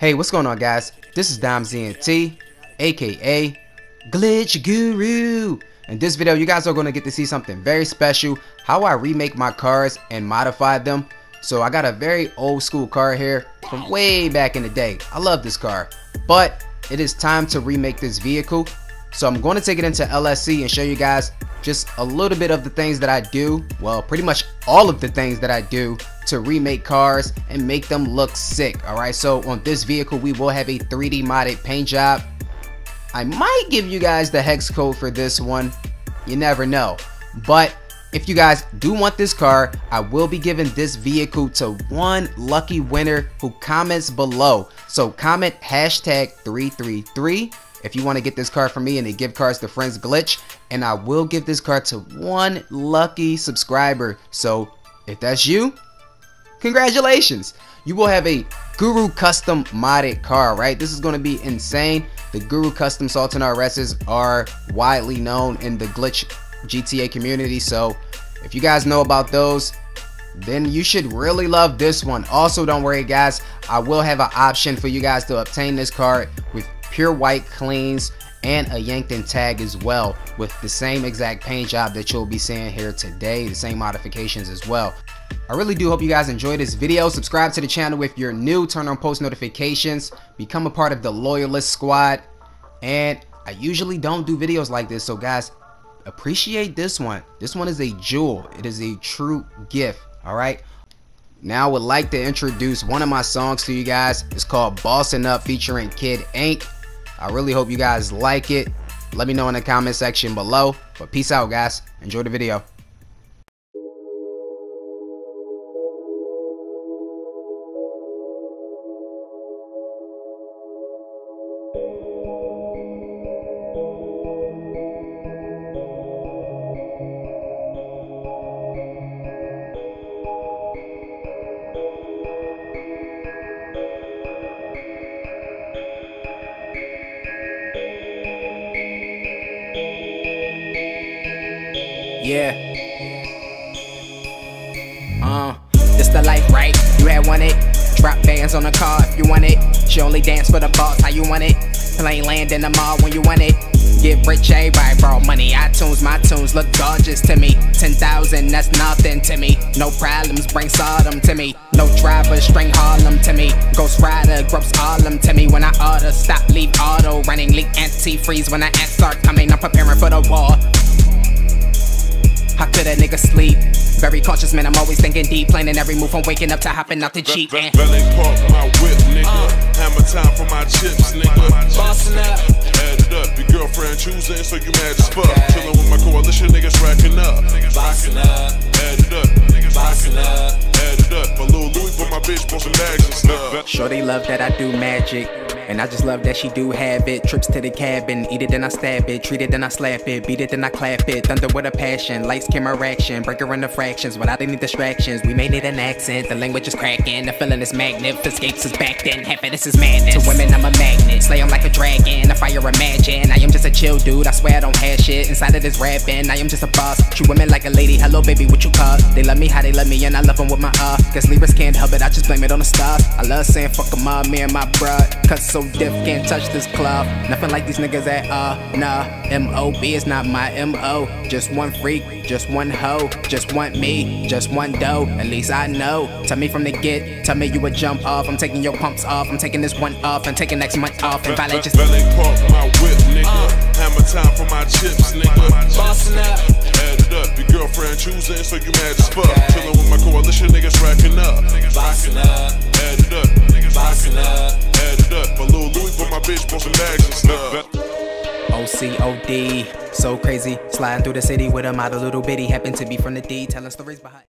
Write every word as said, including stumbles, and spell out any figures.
Hey, what's going on, guys? This is Dom Z N T, aka Glitch Guru. In this video, you guys are going to get to see something very special, how I remake my cars and modify them. So I got a very old school car here from way back in the day. I love this car, but it is time to remake this vehicle. So I'm going to take it into L S C and show you guys just a little bit of the things that I do, well, pretty much all of the things that I do to remake cars and make them look sick. Alright, so on this vehicle we will have a three D modded paint job. I might give you guys the hex code for this one, you never know. But if you guys do want this car, I will be giving this vehicle to one lucky winner who comments below. So comment hashtag three three three if you want to get this car from me and they give cars to friends Glitch, and I will give this car to one lucky subscriber. So if that's you, congratulations, you will have a Guru custom modded car. Right, this is going to be insane. The Guru custom Sultan R Ss are widely known in the Glitch G T A community, so if you guys know about those, then you should really love this one. Also, don't worry guys, I will have an option for you guys to obtain this car with pure white cleans and a Yankton tag as well, with the same exact paint job that you'll be seeing here today, the same modifications as well. I really do hope you guys enjoyed this video. Subscribe to the channel if you're new, turn on post notifications, become a part of the Loyalist Squad. And I usually don't do videos like this, so guys, appreciate this one. This one is a jewel. It is a true gift. All right, now I would like to introduce one of my songs to you guys. It's called Bossin' Up featuring Kid Ink. I really hope you guys like it. Let me know in the comment section below. But peace out guys, enjoy the video. Yeah. Uh, this the life, right? You had won it. Drop bands on the car if you want it. She only dance for the boss, how you want it. Plain land in the mall when you want it. Get rich, everybody borrow money. iTunes, my tunes look gorgeous to me. ten thousand, that's nothing to me. No problems, bring Sodom to me. No driver, string Harlem to me. Ghost Rider, gross Harlem to me. When I order, stop, leave auto running. Leak antifreeze when I ants start coming. I'm preparing for the war. How could a nigga sleep? Very cautious, man, I'm always thinking deep. Planning every move from waking up to hopping out the Jeep. Valet park my whip, nigga. Uh, Hammer time for my chips, nigga. Bossin' up. Add it up, your girlfriend choosing, so you mad as fuck. Okay. Chillin' with my coalition, niggas racking up. Bossin' up. Add it up. Bossin' up. Add it up. A little Louis for my bitch, posting bags and stuff. Shorty love that I do magic, and I just love that she do have it. Trips to the cabin, eat it then I stab it, treat it then I slap it, beat it then I clap it. Thunder with a passion, lights, camera, action, break her into fractions without any distractions. We made it an accent, the language is cracking, the feeling is magnet, escapes is back then, happiness is madness. To women I'm a magnet, slay 'em like a dragon, a fire imagine. I am just a chill dude, I swear I don't have shit inside of this rapping. I am just a boss, treat women like a lady. Hello baby, what you call? They love me how they love me, and I love them with my uh. Cause lyrics can't help it, I just blame it on the stars. I love saying fuck 'em up, me and my bruh. Cause so diff, can't touch this club. Nothing like these niggas at uh, nah. M O B is not my M O. Just one freak, just one hoe. Just want me, just one dough. At least I know. Tell me from the get, tell me you would jump off. I'm taking your pumps off, I'm taking this one off, and taking next month off. And Valet just Valet park my whip, nigga. Uh, Hammer time for my chips, nigga. Bossin' up. Add it up, your girlfriend choosing, so you mad as fuck. Okay. Chillin' with my coalition, niggas racking up. Bossin' up. Add it up. Bossin' up. Add it up. A little Louis for my bitch, posting bags and stuff. O C O D, so crazy. Sliding through the city with a model little bitty. Happen to be from the D, telling stories behind.